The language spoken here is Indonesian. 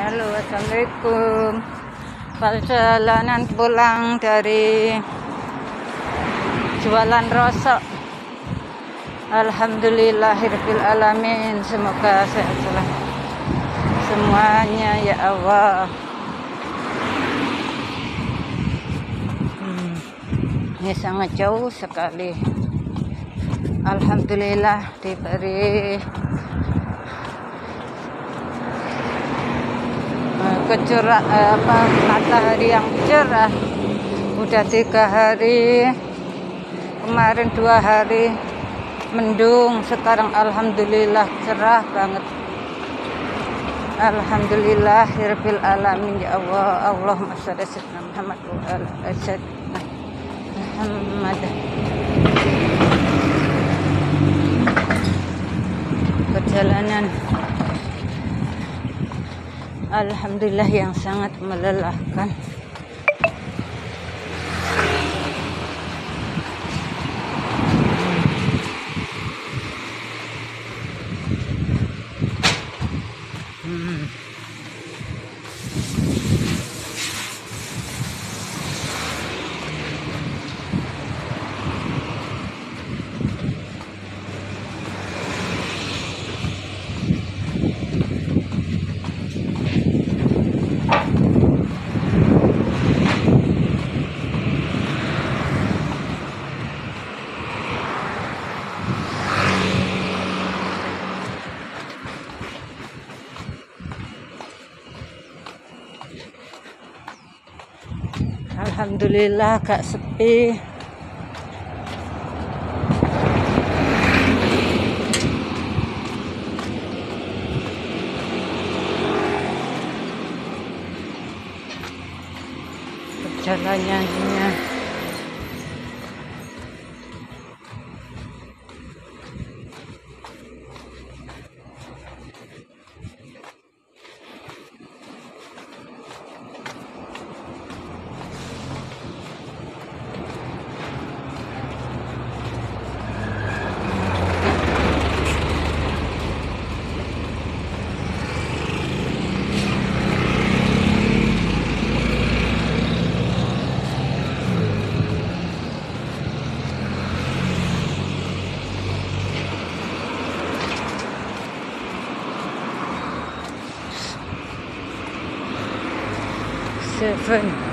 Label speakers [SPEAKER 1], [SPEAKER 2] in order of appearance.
[SPEAKER 1] Halo, assalamualaikum. Perjalanan pulang dari jualan rosok. Alhamdulillahirabbil alamin. Semoga sehat selalu semuanya ya Allah. Ini sangat jauh sekali. Alhamdulillah diberi matahari yang cerah. Udah 3 hari, kemarin 2 hari mendung, sekarang alhamdulillah cerah banget. Alhamdulillahirabbil alamin ya Allah. Allahumma shalli ala sayyidina Muhammad wa ala ali sayyidina Muhammad. Perjalanan alhamdulillah yang sangat melelahkan. Alhamdulillah agak sepi. Perjalanannya Seven.